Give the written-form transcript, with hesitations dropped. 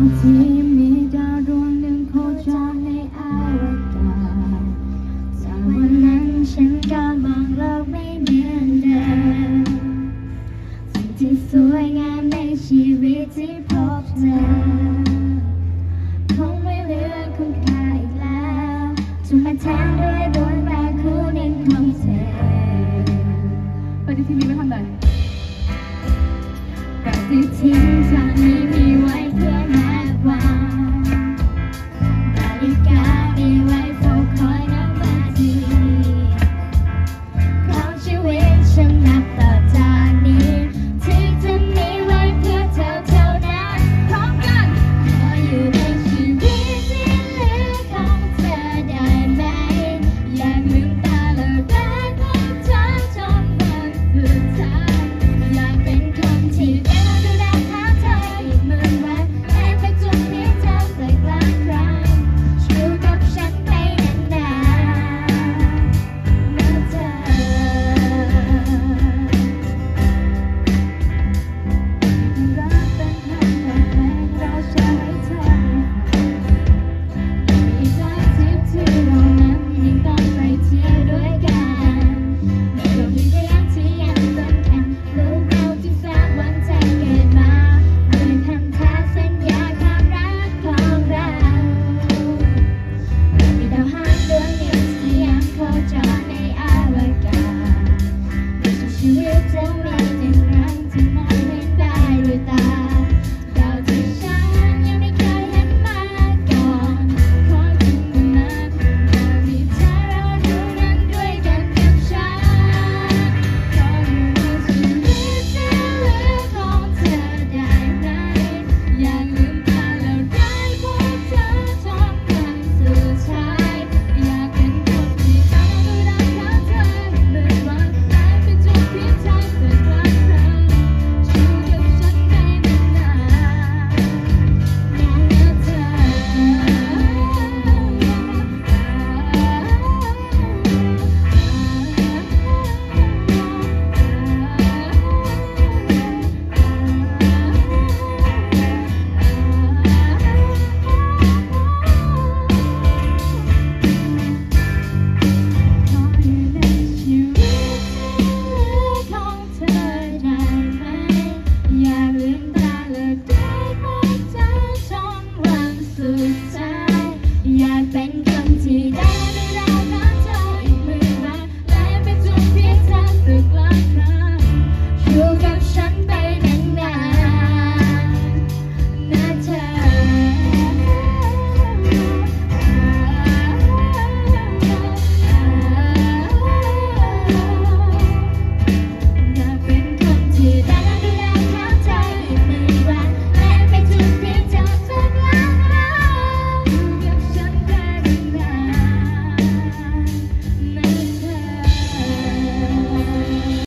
ที่มีดาวดวงหนึ่งโคจรในอวกาศจากวันนั้นฉันก็มองโลกไม่เหมือนเดิมสิ่งที่สวยงามในชีวิตที่พบเจอคงไม่เหลือคุณค่าอีกแล้วถูกมาแทนด้วยดวงตาคู่หนึ่งของเธอปฏิทินนี้ไม่ทำได้ปฏิทินทางนี้มีไว้เพื่อหาความ